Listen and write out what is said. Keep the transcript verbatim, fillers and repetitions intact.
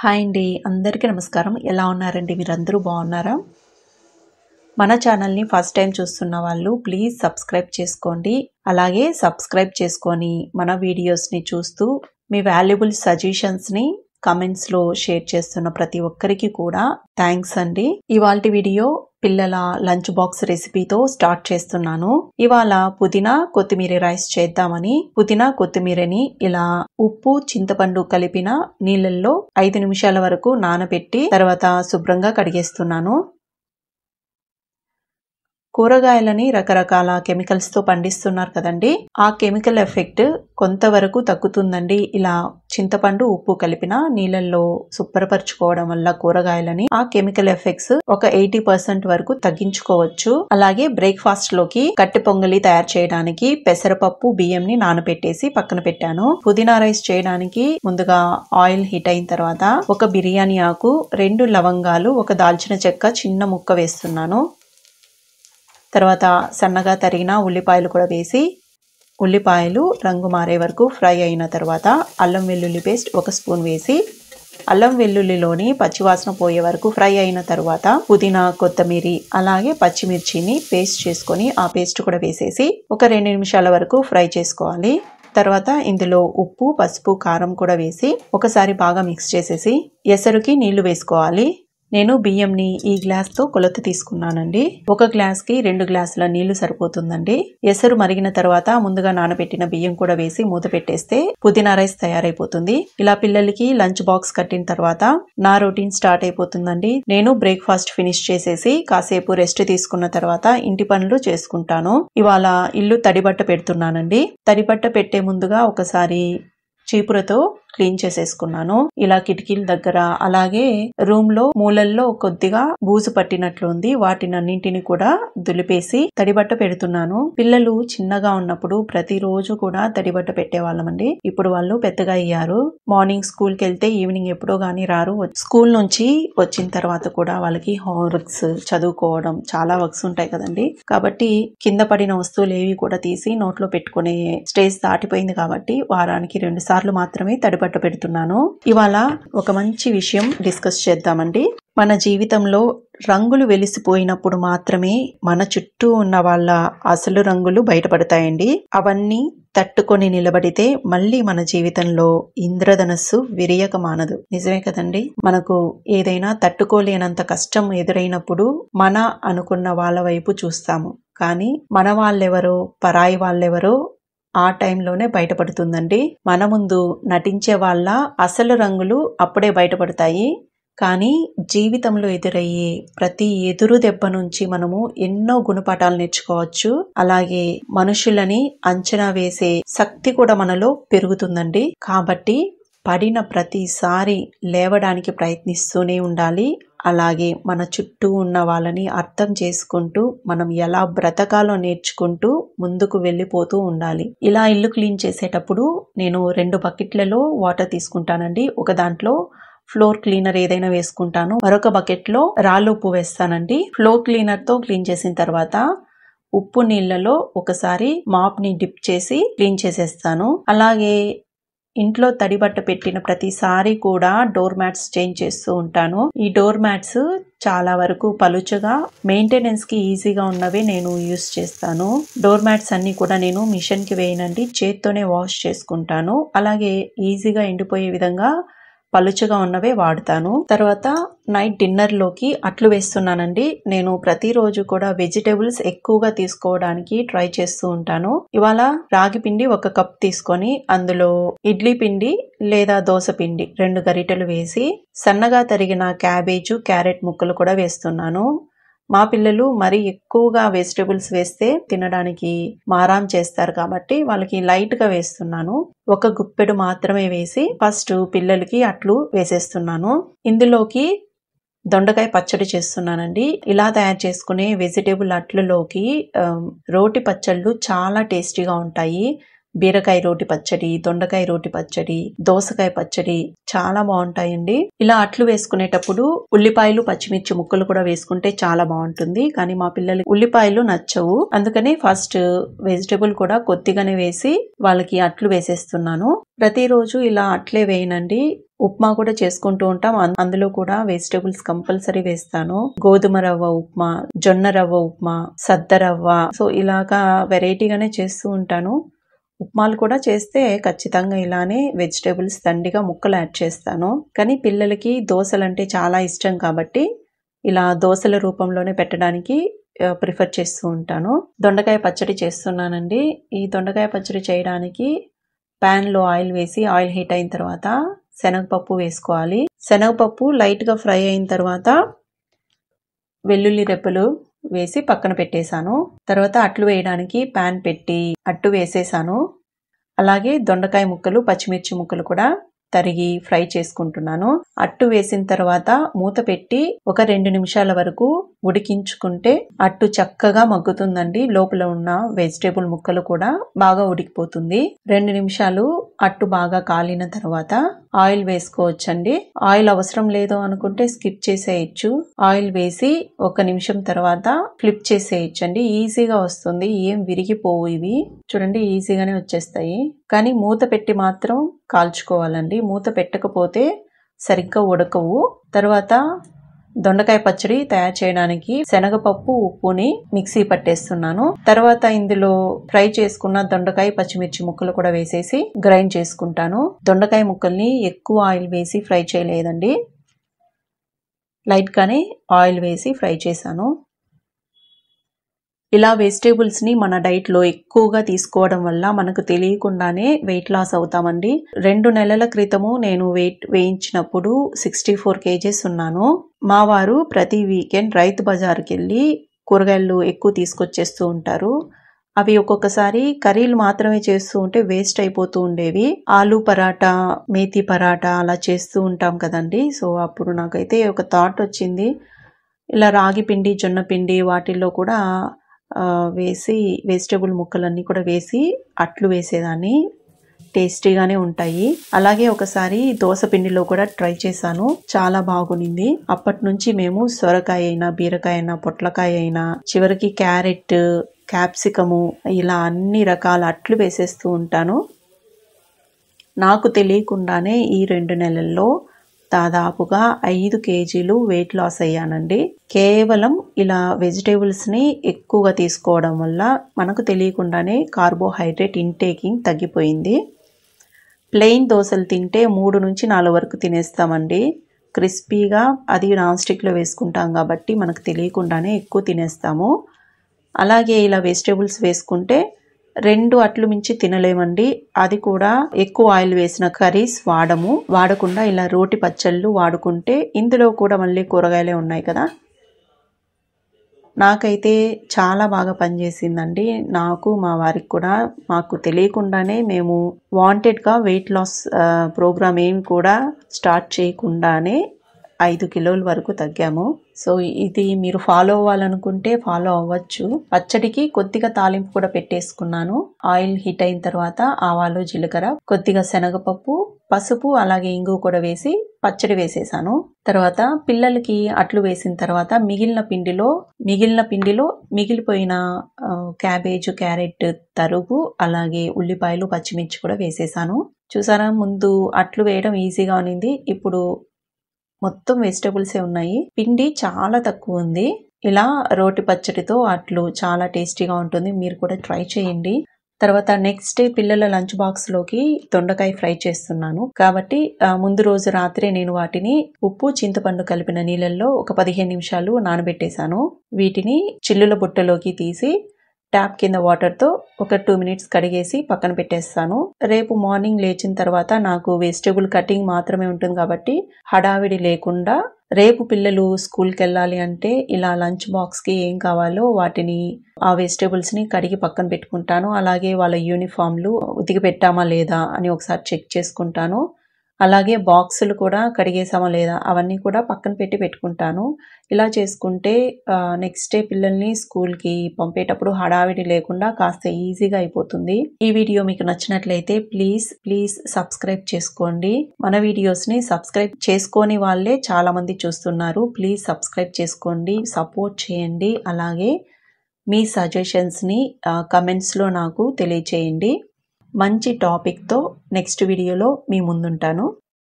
Hi అండి, అందరికీ నమస్కారం. ఎలా ఉన్నారండి? మీరందరూ బాగున్నారా? మన ఛానల్ని ఫస్ట్ టైం చూస్తున్న వాళ్ళు ప్లీజ్ సబ్స్క్రైబ్ చేసుకోండి. అలాగే సబ్స్క్రైబ్ చేసుకొని మన వీడియోస్ని చూస్తూ మీ వాల్యుబుల్ సజెషన్స్ని కమెంట్స్లో షేర్ చేస్తున్న ప్రతి ఒక్కరికి కూడా థ్యాంక్స్ అండి. ఇవాల్టి వీడియో పిల్లల లంచ్ బాక్స్ రెసిపీతో స్టార్ట్ చేస్తున్నాను. ఇవాళ పుదీనా కొత్తిమీర రైస్ చేద్దామని పుదీనా కొత్తిమీరని ఇలా ఉప్పు చింతపండు కలిపిన నీళ్ళల్లో ఐదు నిమిషాల వరకు నానబెట్టి తర్వాత శుభ్రంగా కడిగేస్తున్నాను. కూరగాయలని రకరకాల కెమికల్స్తో పండిస్తున్నారు కదండి, ఆ కెమికల్ ఎఫెక్ట్ కొంతవరకు తగ్గుతుందండి. ఇలా చింతపండు ఉప్పు కలిపిన నీళ్ళల్లో శుభ్రపరచుకోవడం వల్ల కూరగాయలని ఆ కెమికల్ ఎఫెక్ట్స్ ఒక ఎయిటీ పర్సెంట్ వరకు తగ్గించుకోవచ్చు. అలాగే బ్రేక్ఫాస్ట్ లోకి కట్టె పొంగలి తయారు చేయడానికి పెసరపప్పు బియ్యంని నానబెట్టేసి పక్కన పెట్టాను. పుదీనా రైస్ చేయడానికి ముందుగా ఆయిల్ హీట్ అయిన తర్వాత ఒక బిర్యానీ ఆకు, రెండు లవంగాలు, ఒక దాల్చిన చెక్క చిన్న ముక్క వేస్తున్నాను. తర్వాత సన్నగా తరిగిన ఉల్లిపాయలు కూడా వేసి ఉల్లిపాయలు రంగు మారే వరకు ఫ్రై అయిన తర్వాత అల్లం వెల్లుల్లి పేస్ట్ ఒక స్పూన్ వేసి అల్లం వెల్లుల్లిలోని పచ్చివాసన పోయే వరకు ఫ్రై అయిన తర్వాత పుదీనా కొత్తిమీర అలాగే పచ్చిమిర్చిని పేస్ట్ చేసుకొని ఆ పేస్ట్ కూడా వేసేసి ఒక రెండు నిమిషాల వరకు ఫ్రై చేసుకోవాలి. తర్వాత ఇందులో ఉప్పు, పసుపు, కారం కూడా వేసి ఒకసారి బాగా మిక్స్ చేసేసి ఎసరుకి నీళ్లు వేసుకోవాలి. నేను బియ్యంని ఈ గ్లాస్తో కొలత తీసుకున్నానండి. ఒక గ్లాస్కి రెండు గ్లాసుల నీళ్లు సరిపోతుందండి. ఎసరు మరిగిన తర్వాత ముందుగా నానబెట్టిన బియ్యం కూడా వేసి మూత పెట్టేస్తే పుదీనా రైస్ తయారైపోతుంది. ఇలా పిల్లలకి లంచ్ బాక్స్ కట్టిన తర్వాత నా రొటీన్ స్టార్ట్ అయిపోతుందండి. నేను బ్రేక్ఫాస్ట్ ఫినిష్ చేసేసి కాసేపు రెస్ట్ తీసుకున్న తర్వాత ఇంటి పనులు చేసుకుంటాను. ఇవాళ ఇల్లు తడిబట్ట పెడుతున్నానండి. తడిబట్ట పెట్టే ముందుగా ఒకసారి చీపురతో క్లీన్ చేసేసుకున్నాను. ఇలా కిటికీల దగ్గర అలాగే రూమ్ లో మూలల్లో కొద్దిగా బూజు పట్టినట్లు ఉంది. వాటినన్నింటిని కూడా దులిపేసి తడిబట్ట పెడుతున్నాను. పిల్లలు చిన్నగా ఉన్నప్పుడు ప్రతిరోజు కూడా తడిబట్ట పెట్టేవాళ్ళమండి. ఇప్పుడు వాళ్ళు పెద్దగా అయ్యారు. మార్నింగ్ స్కూల్ కి వెళ్తే ఈవినింగ్ ఎప్పుడో గానీ రారు. స్కూల్ నుంచి వచ్చిన తర్వాత కూడా వాళ్ళకి హోంవర్క్స్, చదువుకోవడం చాలా వర్క్స్ ఉంటాయి కదండి. కాబట్టి కింద పడిన వస్తువులు ఏవి కూడా తీసి నోట్లో పెట్టుకునే స్టేజ్ దాటిపోయింది కాబట్టి వారానికి రెండు సార్లు మాత్రమే తడి బట్ట పెడుతున్నాను. ఇవాళ ఒక మంచి విషయం డిస్కస్ చేద్దామండి. మన జీవితంలో రంగులు వెలిసిపోయినప్పుడు మాత్రమే మన చుట్టూ ఉన్న వాళ్ళ అసలు రంగులు బయటపడతాయండి. అవన్నీ తట్టుకొని నిలబడితే మళ్ళీ మన జీవితంలో ఇంద్రధనస్సు విరియక మానదు. నిజమే కదండి. మనకు ఏదైనా తట్టుకోలేనంత కష్టం ఎదురైనప్పుడు మన అనుకున్న వాళ్ళ వైపు చూస్తాము, కానీ మన వాళ్ళెవరో పరాయి వాళ్ళెవరో ఆ టైంలోనే బయటపడుతుందండి. మన ముందు నటించే వాళ్ళ అసలు రంగులు అప్పుడే బయటపడతాయి. కానీ జీవితంలో ఎదురయ్యే ప్రతి ఎదురు దెబ్బ నుంచి మనము ఎన్నో గుణపాఠాలు నేర్చుకోవచ్చు. అలాగే మనుషులని అంచనా వేసే శక్తి కూడా మనలో పెరుగుతుందండి. కాబట్టి పడిన ప్రతిసారి లేవడానికి ప్రయత్నిస్తూనే ఉండాలి. అలాగే మన చుట్టూ ఉన్న వాళ్ళని అర్థం చేసుకుంటూ మనం ఎలా బ్రతకాలో నేర్చుకుంటూ ముందుకు వెళ్ళిపోతూ ఉండాలి. ఇలా ఇల్లు క్లీన్ చేసేటప్పుడు నేను రెండు బకెట్లలో వాటర్ తీసుకుంటానండి. ఒక దాంట్లో ఫ్లోర్ క్లీనర్ ఏదైనా వేసుకుంటాను, మరొక బకెట్ లో రాళ్ళు ఉప్పు వేస్తానండి. ఫ్లోర్ క్లీనర్ తో క్లీన్ చేసిన తర్వాత ఉప్పు నీళ్లలో ఒకసారి మాప్ ని డిప్ చేసి క్లీన్ చేసేస్తాను. అలాగే ఇంట్లో తడిబట్ట పెట్టిన ప్రతిసారి కూడా డోర్ మ్యాట్స్ చేంజ్ చేస్తూ ఉంటాను. ఈ డోర్ మ్యాట్స్ చాలా వరకు పలుచగా మెయింటెనెన్స్ కి ఈజీగా ఉన్నవే నేను యూస్ చేస్తాను. డోర్ మ్యాట్స్ అన్ని కూడా నేను మిషన్ కి వేయనండి, చేత్తోనే వాష్ చేసుకుంటాను. అలాగే ఈజీగా ఎండిపోయే విధంగా పలుచగా ఉన్నవే వాడతాను. తర్వాత నైట్ డిన్నర్ లోకి అట్లు వేస్తున్నానండి. నేను ప్రతిరోజు కూడా వెజిటేబుల్స్ ఎక్కువగా తీసుకోవడానికి ట్రై చేస్తూ ఉంటాను. ఇవాళ రాగి పిండి ఒక కప్ తీసుకొని అందులో ఇడ్లీ పిండి లేదా దోస పిండి రెండు గరిటెలు వేసి సన్నగా తరిగిన క్యాబేజు, క్యారెట్ ముక్కలు కూడా వేస్తున్నాను. మా పిల్లలు మరి ఎక్కువగా వెజిటేబుల్స్ వేస్తే తినడానికి మారాం చేస్తారు కాబట్టి వాళ్ళకి లైట్ గా వేస్తున్నాను. ఒక గుప్పెడు మాత్రమే వేసి ఫస్ట్ పిల్లలకి అట్లు వేసేస్తున్నాను. ఇందులోకి దొండకాయ పచ్చడి చేస్తున్నానండి. ఇలా తయారు చేసుకునే వెజిటేబుల్ అట్లలోకి రోటి పచ్చళ్ళు చాలా టేస్టీగా ఉంటాయి. బీరకాయ రోటి పచ్చడి, దొండకాయ రోటి పచ్చడి, దోసకాయ పచ్చడి చాలా బాగుంటాయండి. ఇలా అట్లు వేసుకునేటప్పుడు ఉల్లిపాయలు, పచ్చిమిర్చి ముక్కలు కూడా వేసుకుంటే చాలా బాగుంటుంది. కానీ మా పిల్లలకి ఉల్లిపాయలు నచ్చవు, అందుకని ఫస్ట్ వెజిటేబుల్ కూడా కొద్దిగానే వేసి వాళ్ళకి అట్లు వేసేస్తున్నాను. ప్రతిరోజు ఇలా అట్లే వేయనండి. ఉప్మా కూడా చేసుకుంటూ ఉంటాం. అందులో కూడా వెజిటేబుల్స్ కంపల్సరీ వేస్తాను. గోధుమ రవ్వ ఉప్మా, జొన్న రవ్వ ఉప్మా, సద్ద రవ్వ, సో ఇలాగా వెరైటీగానే చేస్తూ ఉంటాను. ఉప్మాలు కూడా చేస్తే ఖచ్చితంగా ఇలానే వెజిటేబుల్స్ దండిగా ముక్కలు యాడ్ చేస్తాను. కానీ పిల్లలకి దోశలు అంటే చాలా ఇష్టం కాబట్టి ఇలా దోశల రూపంలోనే పెట్టడానికి ప్రిఫర్ చేస్తూ ఉంటాను. దొండకాయ పచ్చడి చేస్తున్నానండి. ఈ దొండకాయ పచ్చడి చేయడానికి ప్యాన్లో ఆయిల్ వేసి ఆయిల్ హీట్ అయిన తర్వాత శనగపప్పు వేసుకోవాలి. శనగపప్పు లైట్గా ఫ్రై అయిన తర్వాత వెల్లుల్లి రెబ్బలు వేసి పక్కన పెట్టేశాను. తర్వాత అట్లు వేయడానికి ప్యాన్ పెట్టి అట్టు వేసేసాను. అలాగే దొండకాయ ముక్కలు, పచ్చిమిర్చి ముక్కలు కూడా తరిగి ఫ్రై చేసుకుంటున్నాను. అట్టు వేసిన తర్వాత మూత పెట్టి ఒక రెండు నిమిషాల వరకు ఉడికించుకుంటే అట్టు చక్కగా మగ్గుతుందండి. లోపల ఉన్న వెజిటేబుల్ ముక్కలు కూడా బాగా ఉడికిపోతుంది. రెండు నిమిషాలు అట్టు బాగా కాలిన తర్వాత ఆయిల్ వేసుకోవచ్చండి. ఆయిల్ అవసరం లేదు అనుకుంటే స్కిప్ చేసేయచ్చు. ఆయిల్ వేసి ఒక నిమిషం తర్వాత ఫ్లిప్ చేసేయచ్చండి. ఈజీగా వస్తుంది, ఏం విరిగిపోవు ఇవి. చూడండి ఈజీగానే వచ్చేస్తాయి. కానీ మూత పెట్టి మాత్రం కాల్చుకోవాలండి. మూత పెట్టకపోతే సరిగ్గా ఉడకవు. తర్వాత దొండకాయ పచ్చడి తయారు చేయడానికి శనగపప్పు, ఉప్పుని మిక్సీ పట్టేస్తున్నాను. తర్వాత ఇందులో ఫ్రై చేసుకున్న దొండకాయ, పచ్చిమిర్చి ముక్కలు కూడా వేసేసి గ్రైండ్ చేసుకుంటాను. దొండకాయ ముక్కల్ని ఎక్కువ ఆయిల్ వేసి ఫ్రై చేయలేదండి, లైట్ గానే ఆయిల్ వేసి ఫ్రై చేశాను. ఇలా వెజిటేబుల్స్ని మన డైట్లో ఎక్కువగా తీసుకోవడం వల్ల మనకు తెలియకుండానే వెయిట్ లాస్ అవుతామండి. రెండు నెలల క్రితము నేను వెయిట్ వేయించినప్పుడు సిక్స్టీ ఫోర్ కేజెస్ ఉన్నాను. మా వారు ప్రతి వీకెండ్ రైతు బజార్కి వెళ్ళి కూరగాయలు ఎక్కువ తీసుకొచ్చేస్తూ ఉంటారు. అవి ఒక్కొక్కసారి కర్రీలు మాత్రమే చేస్తూ ఉంటే వేస్ట్ అయిపోతూ ఉండేవి. ఆలు పరాటా, మేతి పరాటా అలా చేస్తూ ఉంటాం కదండి. సో అప్పుడు నాకైతే ఒక థాట్ వచ్చింది, ఇలా రాగి పిండి, జొన్న పిండి వాటిల్లో కూడా వేసి వెజిటేబుల్ ముక్కలన్నీ కూడా వేసి అట్లు వేసేదాన్ని. టేస్టీగానే ఉంటాయి. అలాగే ఒకసారి దోస పిండిలో కూడా ట్రై చేశాను, చాలా బాగునింది. అప్పటి నుంచి మేము సొరకాయ అయినా, బీరకాయ అయినా, పొట్లకాయ అయినా, చివరికి క్యారెట్, క్యాప్సికము ఇలా అన్ని రకాల అట్లు వేసేస్తూ ఉంటాను. నాకు తెలియకుండానే ఈ రెండు నెలల్లో దాదాపుగా ఐదు కేజీలు వెయిట్ లాస్ అయ్యానండి. కేవలం ఇలా వెజిటేబుల్స్ని ఎక్కువగా తీసుకోవడం వల్ల మనకు తెలియకుండానే కార్బోహైడ్రేట్ ఇంటేకింగ్ తగ్గిపోయింది. ప్లెయిన్ దోశలు తింటే మూడు నుంచి నాలుగు వరకు తినేస్తామండి. క్రిస్పీగా అది నాన్ స్టిక్లో వేసుకుంటాం కాబట్టి మనకు తెలియకుండానే ఎక్కువ తినేస్తాము. అలాగే ఇలా వెజిటేబుల్స్ వేసుకుంటే రెండు అట్లు మించి తినలేమండి. అది కూడా ఎక్కువ ఆయిల్ వేసిన కర్రీస్ వాడము. వాడకుండా ఇలా రోటి పచ్చళ్ళు వాడుకుంటే, ఇందులో కూడా మళ్ళీ కూరగాయలే ఉన్నాయి కదా, నాకైతే చాలా బాగా పనిచేసిందండి. నాకు, మా వారికి కూడా. మాకు తెలియకుండానే మేము వాంటెడ్గా వెయిట్ లాస్ ప్రోగ్రామ్ ఏమి కూడా స్టార్ట్ చేయకుండానే ఐదు కిలోల వరకు తగ్గాము. సో ఇది మీరు ఫాలో అవ్వాలనుకుంటే ఫాలో అవ్వచ్చు. పచ్చడికి కొద్దిగా తాలింపు కూడా పెట్టేసుకున్నాను. ఆయిల్ హీట్ అయిన తర్వాత ఆవాలు, జీలకర్ర, కొద్దిగా శనగపప్పు, పసుపు, అలాగే ఇంగు కూడా వేసి పచ్చడి వేసేసాను. తర్వాత పిల్లలకి అట్లు వేసిన తర్వాత మిగిలిన పిండిలో మిగిలిన పిండిలో మిగిలిపోయిన క్యాబేజ్, క్యారెట్ తరుగు, అలాగే ఉల్లిపాయలు, పచ్చిమిర్చి కూడా వేసేసాను. చూసారా, ముందు అట్లు వేయడం ఈజీగా ఉన్నింది, ఇప్పుడు మొత్తం వెజిటేబుల్సే ఉన్నాయి. పిండి చాలా తక్కువ ఉంది. ఇలా రోటి పచ్చడితో అట్లు చాలా టేస్టీగా ఉంటుంది. మీరు కూడా ట్రై చేయండి. తర్వాత నెక్స్ట్ డే పిల్లల లంచ్ బాక్స్లోకి దొండకాయ ఫ్రై చేస్తున్నాను కాబట్టి ముందు రోజు రాత్రే నేను వాటిని ఉప్పు, చింతపండు కలిపిన నీళ్ళల్లో ఒక పదిహేను నిమిషాలు నానబెట్టేశాను. వీటిని చిల్లుల బుట్టలోకి తీసి ట్యాప్ కింద వాటర్తో ఒక టూ మినిట్స్ కడిగేసి పక్కన పెట్టేస్తాను. రేపు మార్నింగ్ లేచిన తర్వాత నాకు వెజిటేబుల్ కటింగ్ మాత్రమే ఉంటుంది కాబట్టి హడావిడి లేకుండా రేపు పిల్లలు స్కూల్కి వెళ్ళాలి అంటే ఇలా లంచ్ బాక్స్కి ఏం కావాలో వాటిని, ఆ వెజిటేబుల్స్ని కడిగి పక్కన పెట్టుకుంటాను. అలాగే వాళ్ళ యూనిఫామ్లు ఉతికి పెట్టామా లేదా అని ఒకసారి చెక్ చేసుకుంటాను. అలాగే బాక్సులు కూడా కడిగేసామా లేదా అవన్నీ కూడా పక్కన పెట్టి పెట్టుకుంటాను. ఇలా చేసుకుంటే నెక్స్ట్ డే పిల్లల్ని స్కూల్కి పంపేటప్పుడు హడావిడి లేకుండా కాస్త ఈజీగా అయిపోతుంది. ఈ వీడియో మీకు నచ్చినట్లయితే ప్లీజ్ ప్లీజ్ సబ్స్క్రైబ్ చేసుకోండి. మన వీడియోస్ని సబ్స్క్రైబ్ చేసుకోని వాళ్ళే చాలా మంది చూస్తున్నారు. ప్లీజ్ సబ్స్క్రైబ్ చేసుకోండి, సపోర్ట్ చేయండి. అలాగే మీ సజెషన్స్ని కమెంట్స్లో నాకు తెలియచేయండి. మంచి టాపిక్తో నెక్స్ట్ వీడియోలో మీ ముందుంటాను.